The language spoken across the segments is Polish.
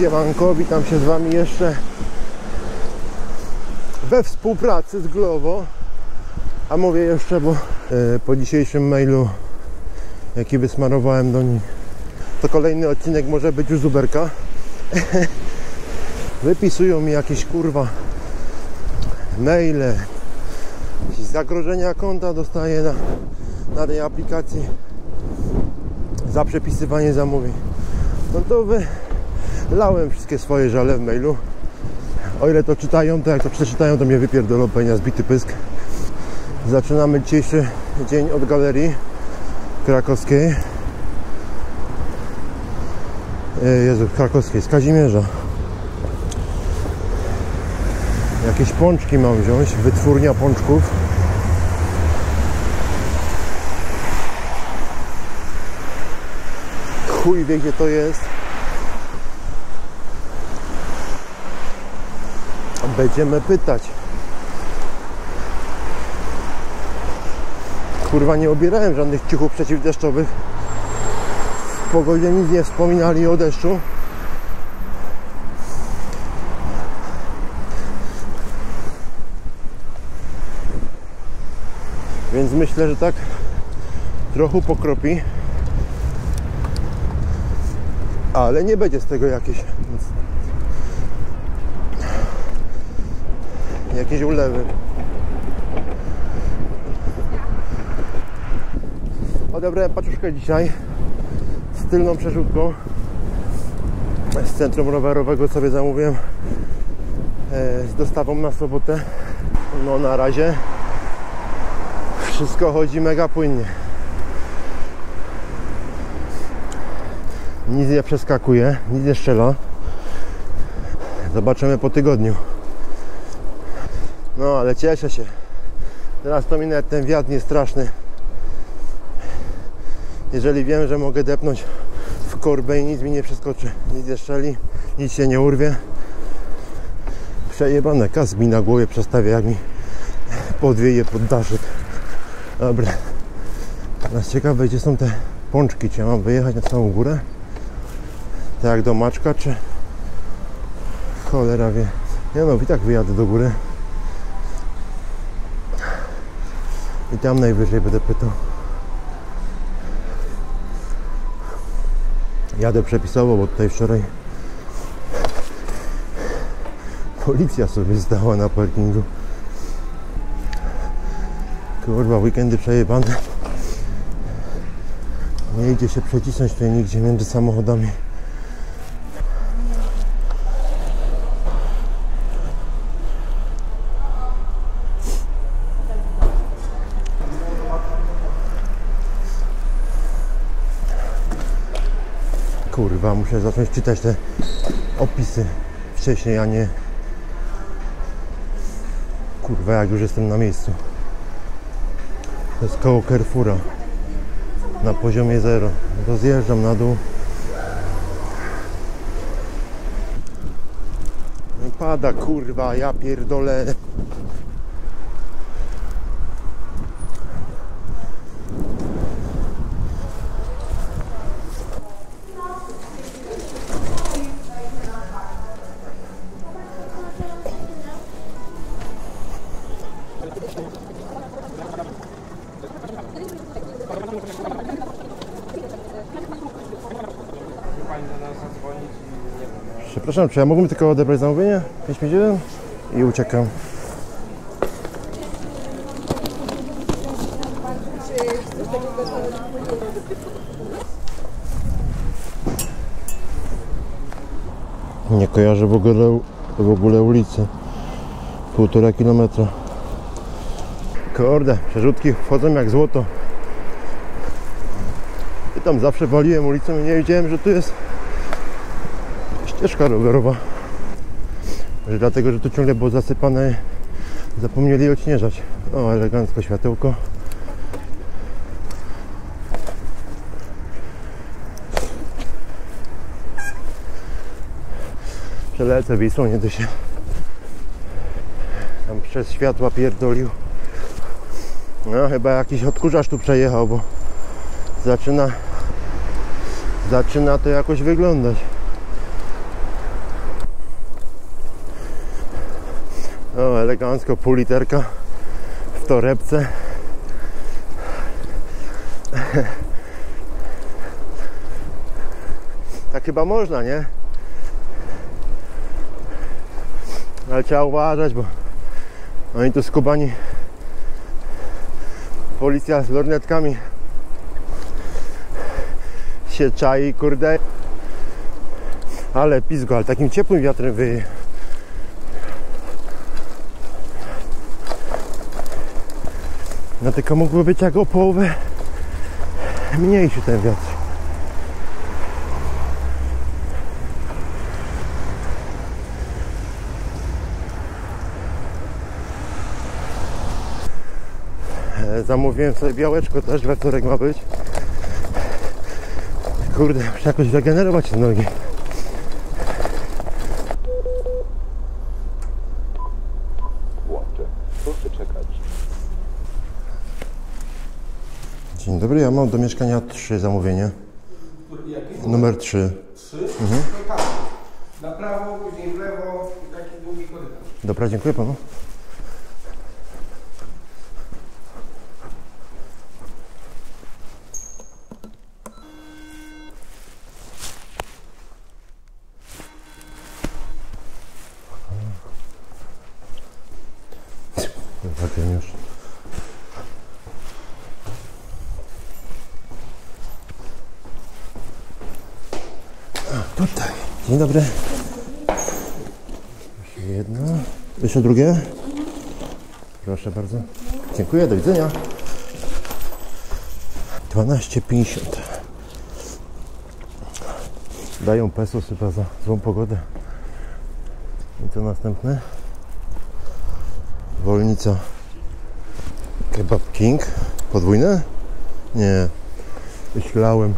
Siemanko, witam się z Wami jeszcze we współpracy z Glovo. A mówię jeszcze, bo po dzisiejszym mailu, jaki wysmarowałem do nich, to kolejny odcinek może być już z Uberka. Wypisują mi jakieś kurwa maile, jakieś zagrożenia konta dostaję na tej aplikacji za przepisywanie zamówień. No to wylałem wszystkie swoje żale w mailu. O ile to czytają, to jak to przeczytają, to mnie wypierdolą pewnie zbity pysk. Zaczynamy dzisiejszy dzień od galerii krakowskiej. Jezu, krakowskiej, z Kazimierza. Jakieś pączki mam wziąć, wytwórnia pączków. Chuj wie, gdzie to jest. Będziemy pytać. Kurwa, nie obierałem żadnych ciuchów przeciwdeszczowych. W pogodzie nic nie wspominali o deszczu. Więc myślę, że tak trochę pokropi. Ale nie będzie z tego jakieś ulewy. Odebrałem paczuszkę dzisiaj z tylną przerzutką. Z centrum rowerowego sobie zamówiłem z dostawą na sobotę. No na razie wszystko chodzi mega płynnie. Nic nie przeskakuje, nic nie strzela. Zobaczymy po tygodniu. No ale cieszę się. Teraz to mi nawet ten wiatr nie straszny. Jeżeli wiem, że mogę depnąć w korbę i nic mi nie przeskoczy, nic nie strzeli, nic się nie urwie. Przejebane, kask mi na głowie przestawia, jak mi podwieje pod daszek. Dobra. Teraz ciekawe, gdzie są te pączki. Czy ja mam wyjechać na całą górę? Tak jak do Maczka, czy... Cholera wie. Ja no, i tak wyjadę do góry. I tam najwyżej będę pytał. Jadę przepisowo, bo tutaj wczoraj policja sobie zdała na parkingu. Kurwa, weekendy przejebane. Nie idzie się przecisnąć tutaj nigdzie między samochodami. Kurwa, muszę zacząć czytać te opisy wcześniej, a nie... Kurwa, jak już jestem na miejscu. To jest koło Carrefoura. Na poziomie 0. To zjeżdżam na dół. Nie pada, kurwa, ja pierdolę. Przepraszam, czy ja mógłbym tylko odebrać zamówienie? 551 i uciekam. Nie kojarzę w ogóle ulicy. 1,5 kilometra. Kurde, przerzutki wchodzą jak złoto. I tam zawsze waliłem ulicą i nie wiedziałem, że tu jest ścieżka rowerowa. Może dlatego, że tu ciągle było zasypane, zapomnieli odśnieżać. O, elegancko światełko. Przelecę Wisłą, nie da się tam przez światła pierdolił. No chyba jakiś odkurzacz tu przejechał, bo zaczyna to jakoś wyglądać. O, elegancko, pół literka w torebce. Tak chyba można, nie? Ale trzeba uważać, bo oni tu skubani. Policja z lornetkami się czai, kurde. Ale pizgo, ale takim ciepłym wiatrem wieje. No tylko mógłby być jak o połowę mniejszy ten wiatr. Zamówiłem sobie białeczko, też we wtorek ma być. Kurde, muszę jakoś regenerować te nogi. Proszę czekać. Dzień dobry, ja mam do mieszkania 3 zamówienie. Numer 3. 3? Tak. Na prawo, później w lewo i taki długi korytarz. Dobra, dziękuję panu. Już. Tutaj. Dzień dobry. Jedno. Jeszcze drugie. Proszę bardzo. Dziękuję, do widzenia. 12,50. Dają pesos chyba za złą pogodę. I co następne? Wolnica Kebab King. Podwójne? Nie. Myślałem.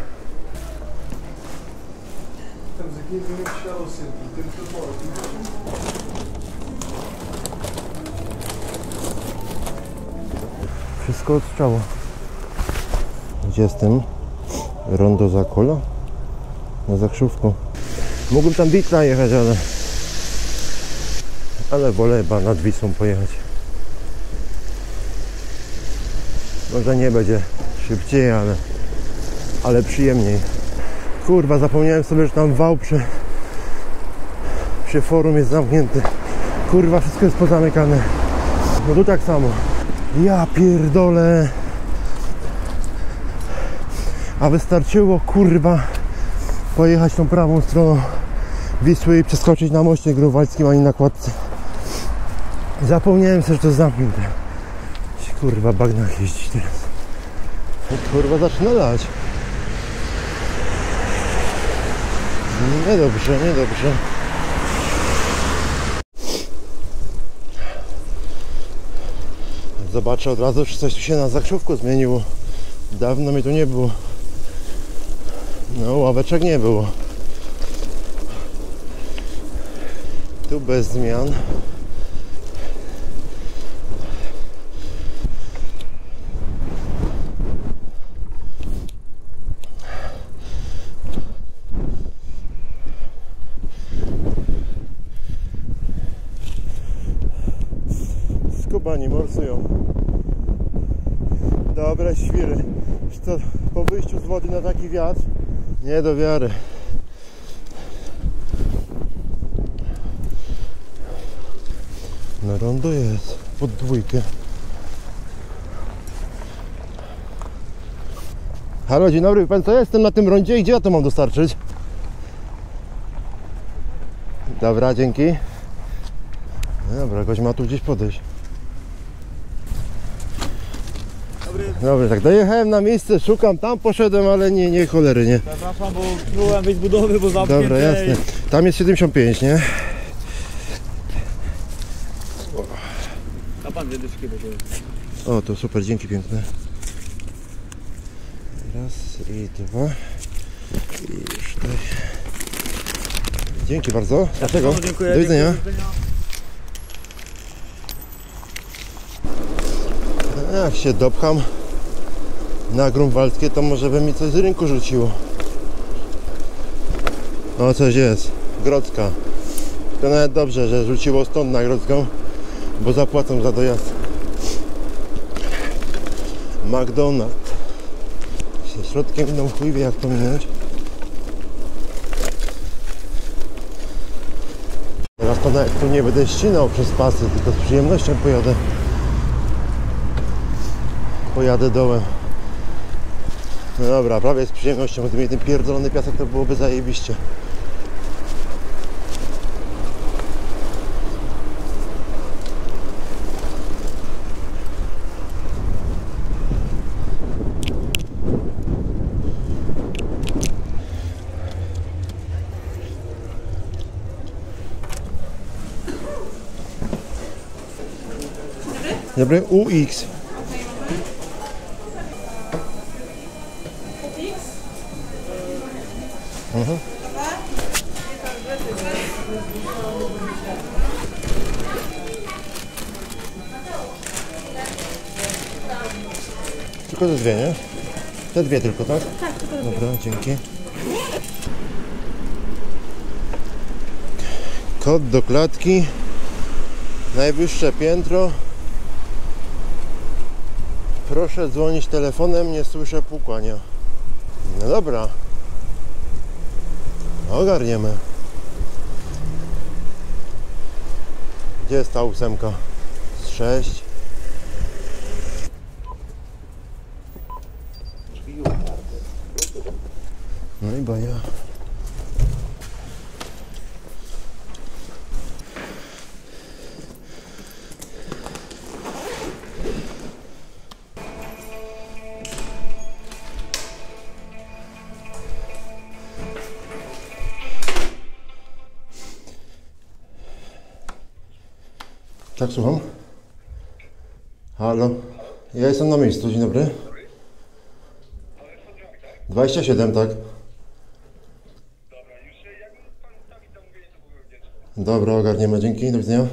Wszystko odstrzało. Gdzie jestem? Rondo Zakola? Na Zakrzówku. Mógłbym tam Witla jechać, ale wolę chyba nad Wisłą pojechać. Może nie będzie szybciej, ale przyjemniej. Kurwa, zapomniałem sobie, że tam wał przy forum jest zamknięty. Kurwa, wszystko jest pozamykane. No tu tak samo. Ja pierdolę. A wystarczyło, kurwa, pojechać tą prawą stroną Wisły i przeskoczyć na moście grunwaldzkim, ani na kładce. Zapomniałem sobie, że to jest zamknięte. Kurwa, bagnach jeździć teraz. Kurwa, zaczyna lać. Niedobrze, niedobrze. Zobaczę od razu, czy coś tu się na Zakrzówku zmieniło. Dawno mnie tu nie było. No, ławeczek nie było. Tu bez zmian. Skubani morsują. Dobre świry. Co, po wyjściu z wody na taki wiatr? Nie do wiary. Na rondo jest. Pod dwójkę. Halo, dzień dobry. Pan co? Ja jestem na tym rondzie i gdzie ja to mam dostarczyć? Dobra, dzięki. Dobra, jakoś ma tu gdzieś podejść. Dobry, tak dojechałem na miejsce, szukam, tam poszedłem, ale nie cholery, nie. Zapraszam, bo próbowałem wyjść z budowy, bo zamknięte. Dobra, jasne. Tam jest 75, nie? A pan dyszki będzie. O, to super, dzięki piękne. Raz i dwa. I już tutaj. Dzięki bardzo. Dlaczego? No, dziękuję. Do widzenia. Jak się dopcham na grunwaldzkie, to może by mi coś z rynku rzuciło. O, coś jest. Grodzka. To nawet dobrze, że rzuciło stąd na Grodzką. bo zapłacą za dojazd. McDonald's. Środkiem idą, chuj wie jak to minąć. Teraz to nawet tu nie będę ścinał przez pasy, tylko z przyjemnością pojadę dołem. No dobra, prawie z przyjemnością, gdyby mi ten pierdolony piasek, to byłoby zajebiście. Dobry, UX. Mhm. Tylko te dwie, nie? Te dwie tylko, tak? Tak, tylko dwie. Dobra, dzięki. Kod do klatki. Najwyższe piętro. Proszę dzwonić telefonem, nie słyszę pukania. No dobra. Ogarniemy. Gdzie jest ta 8? Z 6. No i baja. Tak, słucham. Halo. Ja jestem na miejscu, dzień dobry. 27, tak. Dobra, ogarniemy, dzięki, do widzenia.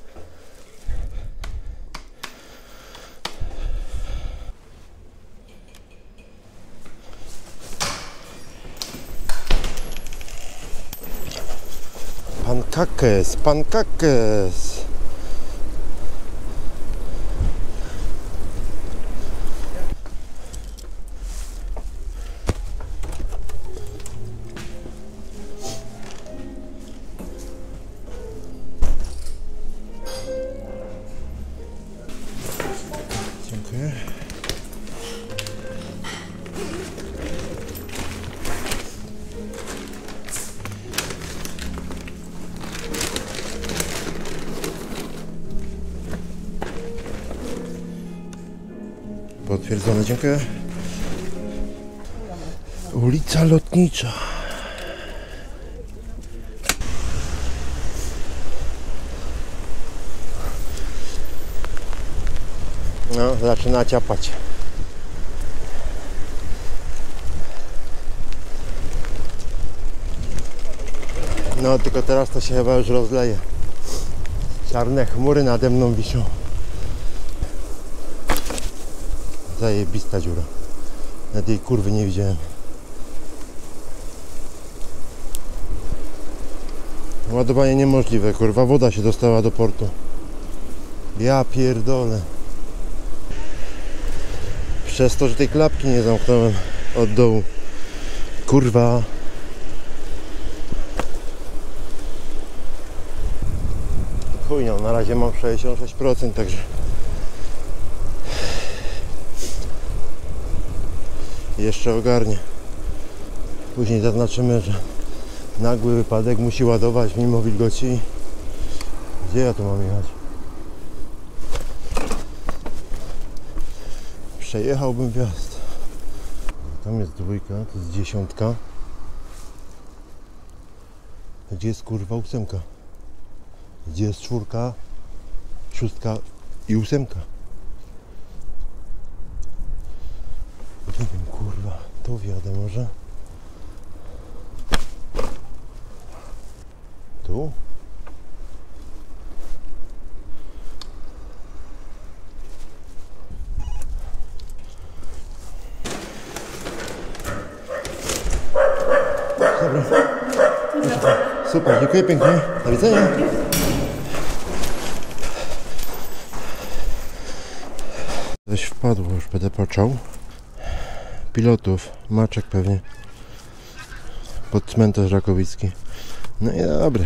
Pankakes. Dziękuję. Potwierdzone, dziękuję. Ulica Lotnicza. No, zaczyna ciapać. No, tylko teraz to się chyba już rozleje. Czarne chmury nade mną wiszą. Zajebista dziura. Na tej kurwy nie widziałem. Ładowanie niemożliwe, kurwa. Woda się dostała do portu. Ja pierdolę. Przez to, że tej klapki nie zamknąłem od dołu. Kurwa. Chujnią, na razie mam 66%, także jeszcze ogarnie. Później zaznaczymy, że nagły wypadek musi ładować mimo wilgoci. Gdzie ja tu mam jechać? Przejechałbym wjazd. Tam jest 2, to jest 10. Gdzie jest kurwa 8? Gdzie jest 4, 6 i 8? Nie wiem, kurwa, to wjadę może. Tu? Dobra. Super, dziękuję pięknie. Do widzenia. coś wpadło, już będę patrzał. Pilotów, Maczek pewnie. Pod cmentarz Rakowicki. No i dobre.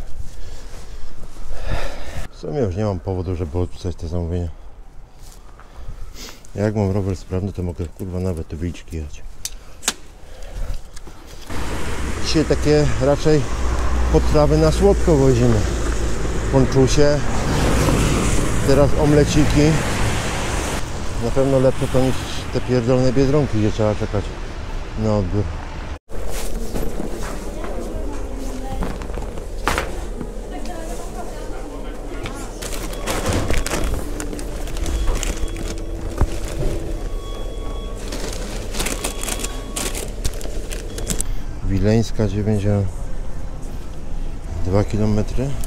W sumie już nie mam powodu, żeby odpisać te zamówienia. Jak mam rower sprawny, to mogę kurwa nawet tu wilczki jechać. Dzisiaj takie raczej potrawy na słodko wozimy. Ponczusie, teraz omleciki. Na pewno lepsze to niż te pierdolone Biedronki, gdzie trzeba czekać na odbiór. Wileńska 92 km.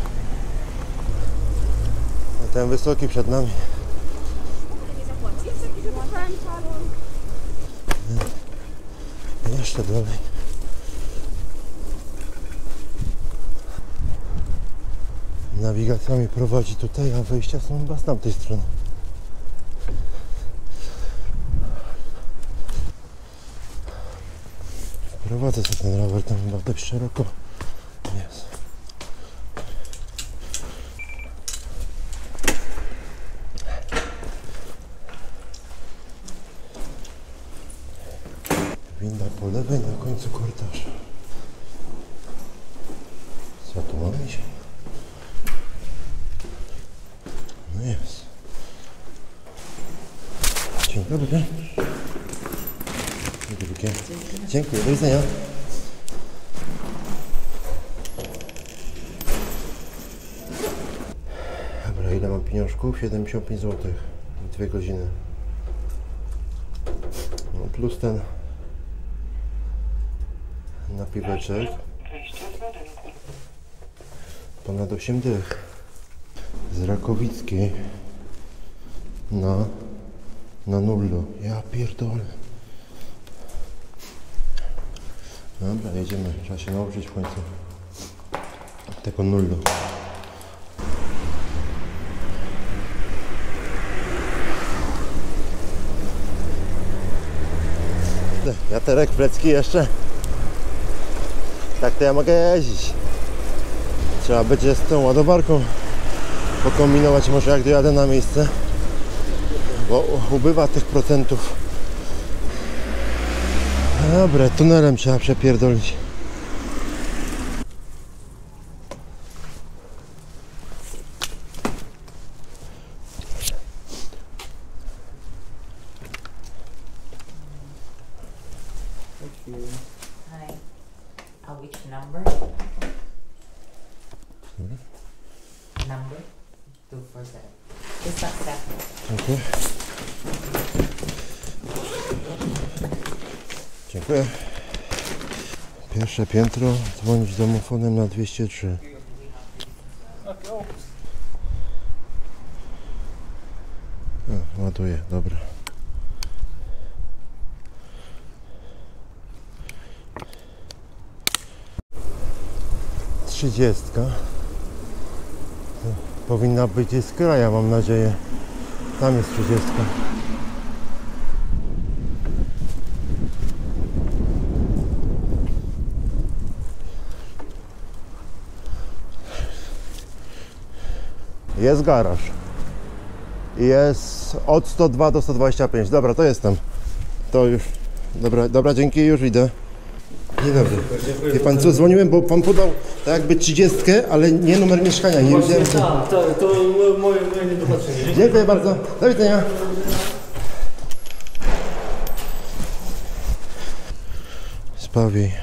A ten wysoki przed nami. Jeszcze dalej. Nawigacja mnie prowadzi tutaj, a wyjścia są chyba z tamtej strony. Prowadzę sobie ten rower, tam chyba dość szeroko jest. Winda po lewej, na końcu korytarza. Co tu mamy się? No jest. Dzień dobry. Dziękuję, do widzenia. Dobra, ile mam pieniążków? 75 zł. 2 godziny. No plus ten napiweczek. Ponad 8 dych. Z Rakowickiej na nullu. Ja pierdolę. Dobra, jedziemy. Trzeba się nauczyć w końcu tego nullu. Wiaterek, plecki jeszcze. Tak to ja mogę jeździć. Trzeba będzie z tą ładowarką pokombinować, może jak dojadę na miejsce, bo ubywa tych procentów. Dobra, tunelem trzeba przepierdolić. Hi. Which number? Number 247. Just like that. Dziękuję. Dziękuję. Pierwsze piętro, dzwonić domofonem na 203. Ładuję, dobra. Trzydziestka. Powinna być z kraja, mam nadzieję. Tam jest 30. Jest garaż. Jest od 102 do 125. Dobra, to jestem. To już. Dobra, dzięki, już idę. Dzień dobry. Wie pan co, dzwoniłem, bo pan podał tak jakby 30, ale nie numer mieszkania. Nie wiedziałem. Tak, to moje niedopatrzenie. Dziękuję bardzo. Do widzenia. Spawiej.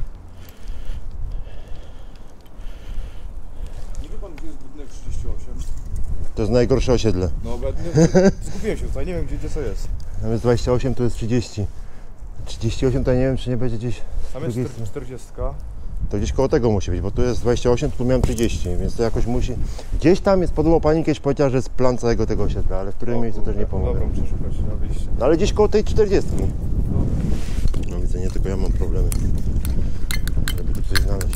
Nie wie pan, gdzie jest budynek 38? To jest najgorsze osiedle. No, skupiłem się tutaj, nie wiem gdzie co jest. Tam jest 28, tu jest 30. 38 to ja nie wiem, czy nie będzie gdzieś. Tam jest 40. To gdzieś koło tego musi być, bo tu jest 28, tu miałem 30, więc to jakoś musi. Gdzieś tam jest podło pani kiedyś powiedziała, że jest plan całego tego osiedla, ale w którym miejscu też nie pomogę. Dobra, muszę szukać na wyjście. No ale gdzieś koło tej 40. No widzę, nie tylko ja mam problemy, żeby tu coś znaleźć.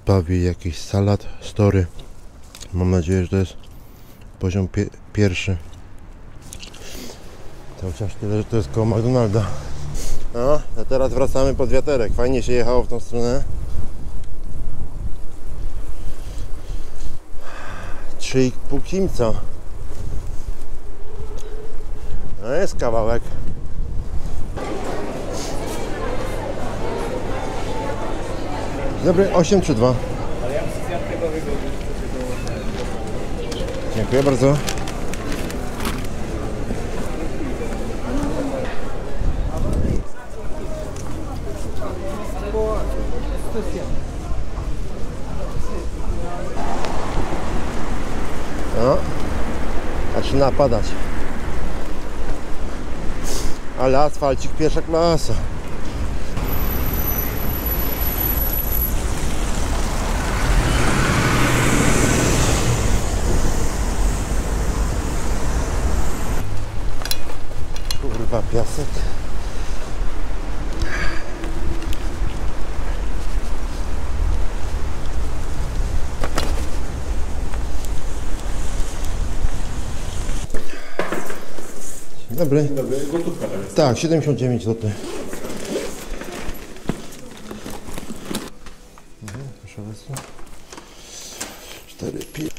zestawi jakiś salat, story. Mam nadzieję, że to jest poziom pierwszy. Cały czas tyle, że to jest koło McDonalda. No, a teraz wracamy pod wiaterek. Fajnie się jechało w tą stronę. 3,5 kimca. No jest kawałek. Dobry, 8 czy 2? Ale ja muszę zjadł tego wygodu. Dziękuję bardzo. No, zaczyna padać. Ale asfalcik pierwsza klasa. Kurwa, piasek. Dobry. Dobry, gotówka tam jest. Tak, 79 zł. Proszę bardzo. 4 pi.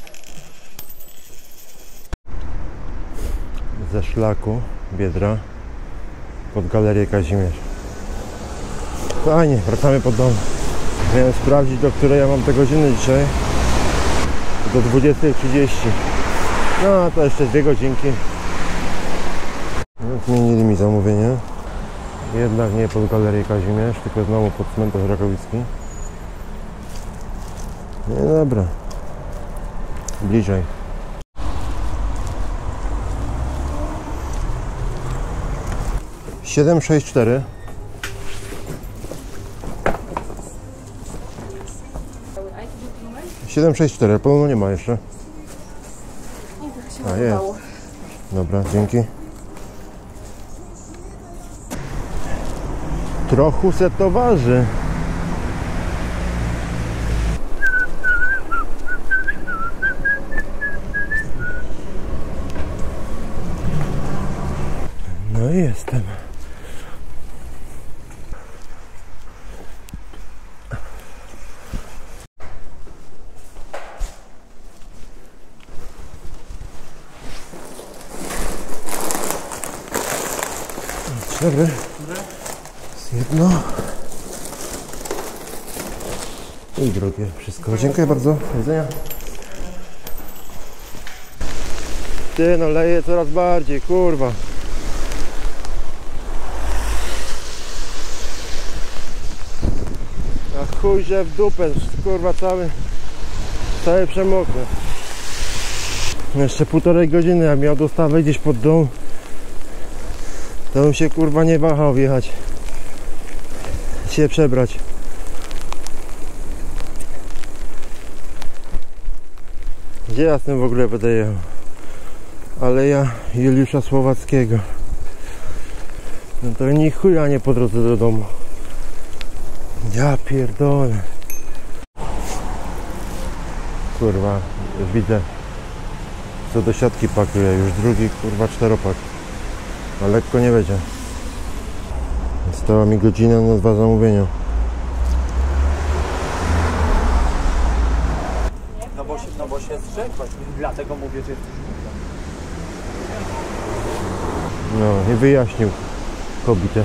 Ze szlaku Biedra pod Galerię Kazimierz. Fajnie, wracamy pod dom. Miałem sprawdzić, do której ja mam te godziny dzisiaj. Do 20:30. No to jeszcze 2 godzinki. No, zmienili mi zamówienie. Jednak nie pod Galerię Kazimierz, tylko znowu pod cmentarz Rakowicki. Nie, dobra. Bliżej. Siedem, 6, 4. Siedem, 6, 4. Podobno nie ma jeszcze. A jest. Dobra, dzięki. Trochę se to waży. No i jestem. Dobry. Jest jedno. I drugie. Wszystko. Dziękuję bardzo. Do widzenia. Ty, no leje coraz bardziej, kurwa. A chuj, że w dupę, kurwa, cały przemoknę. Jeszcze 1,5 godziny, jak miał dostawę gdzieś pod dom, to bym się, kurwa, nie wahał wjechać. Się przebrać. Gdzie ja z tym w ogóle będę jechał? Aleja Juliusza Słowackiego. No to ni chuja nie po drodze do domu. Ja pierdolę. Kurwa, już widzę, co do siatki pakuje. Już drugi, kurwa, 4-pak. A lekko nie będzie. Została mi godzina na 2 zamówienia. No bo się zrzekłaś, dlatego mówię, że jesteś głupia. No i wyjaśnił kobietę.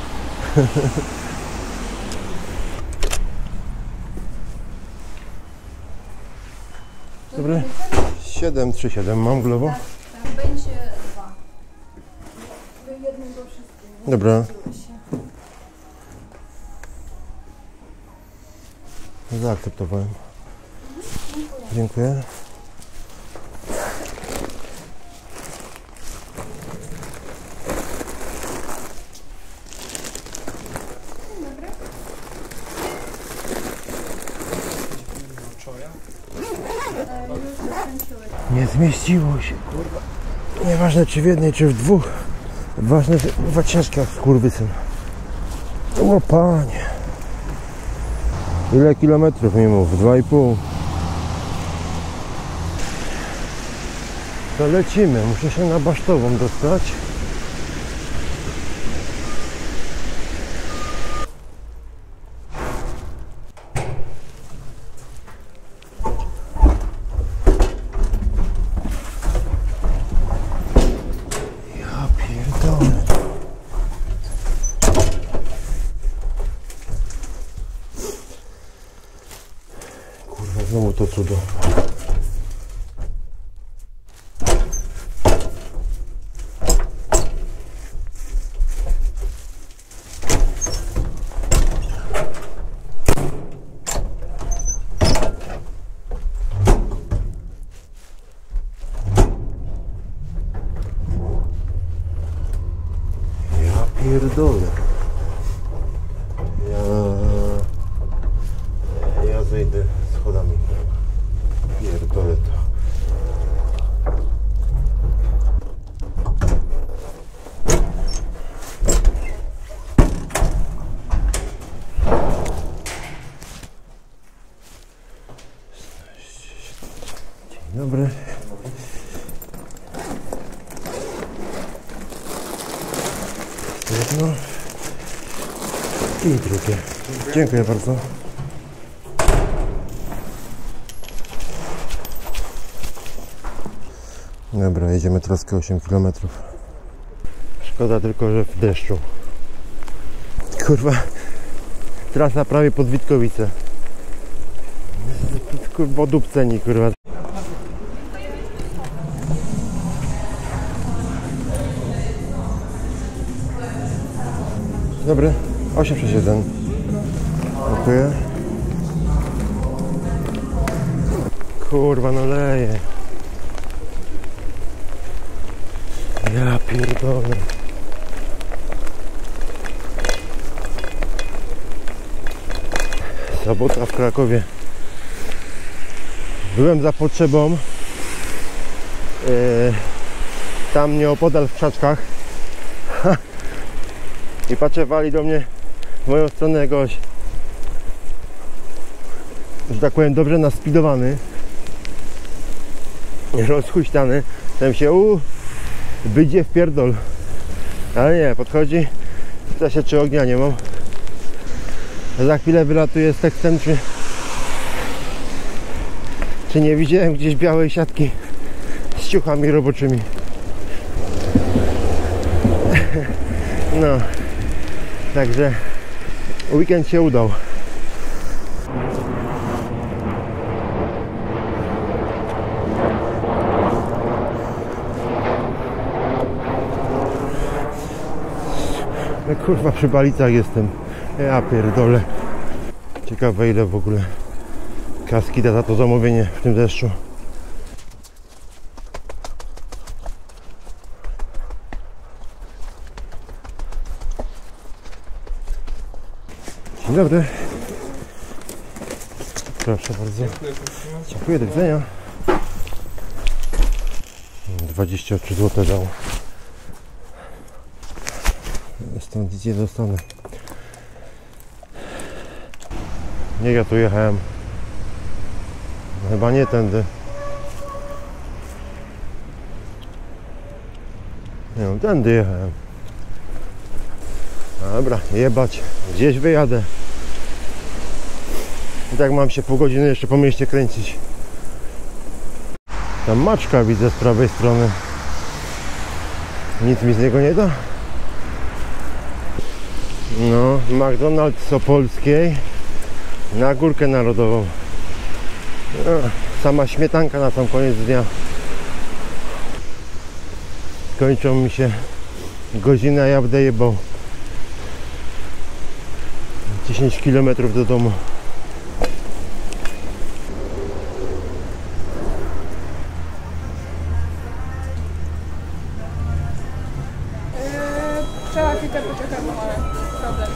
Dobry. 737 mam glowo. Będzie 2. Do jednego wszystkiego. Dobra. Zaakceptowałem. Dziękuję. Nie zmieściło się, kurwa. Nieważne czy w jednej, czy w dwóch. Ważne, że kurwa ciężka skurwysyn. O panie. Ile kilometrów mi mów? 2,5. To lecimy, muszę się na Basztową dostać. Ja pierdolę. Kurwa, znowu to cudo. Pierdolę. Ja zejdę schodami. Pierdolę to. Dzień dobry. Jedno i drugie. Dziękuję bardzo. Dobra, jedziemy traskę 8 km. Szkoda tylko, że w deszczu. Kurwa, trasa prawie pod Witkowice. Kurwa, dupceni, kurwa. Dobry, 861. Dziękuję. Kurwa, no leje. Ja pierdolę. Sobota w Krakowie. Byłem za potrzebą. Tam nieopodal w krzaczkach. I patrzę, wali do mnie w moją stronę gość, że tak powiem, dobrze naspidowany, rozhuśtany. Tam się wyjdzie w pierdol. Ale nie, podchodzi, pyta się, czy ognia nie mam. A za chwilę wylatuje z tekstem, czy nie widziałem gdzieś białej siatki z ciuchami roboczymi. No. Także weekend się udał. No kurwa, przy Balicach jestem. Ja pierdolę. Ciekawe, ile w ogóle kaski da za to zamówienie w tym deszczu. Dzień dobry. Proszę bardzo. Dziękuję, do widzenia. 23 zł dał. Stąd nic nie dostanę. Nie, ja tu jechałem. Chyba nie tędy. Nie wiem, tędy jechałem. Dobra, jebać. Gdzieś wyjadę. I tak mam się pół godziny jeszcze po mieście kręcić. Tam maczka widzę z prawej strony. Nic mi z niego nie da. No, McDonald's Opolskiej na Górkę Narodową. No, sama śmietanka na sam koniec dnia. Kończą mi się godzina, ja będę jebał 10 km do domu. Trzeba chwilkę poczekać, bo mamy problem.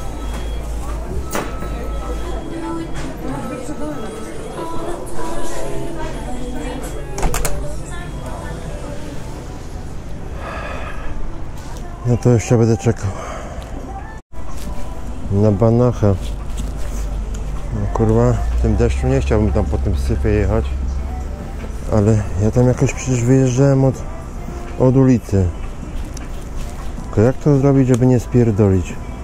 No to jeszcze będę czekał na Banachę. No kurwa, w tym deszczu nie chciałbym tam po tym sypie jechać. Ale ja tam jakoś przecież wyjeżdżałem od ulicy. Tylko jak to zrobić, żeby nie spierdolić?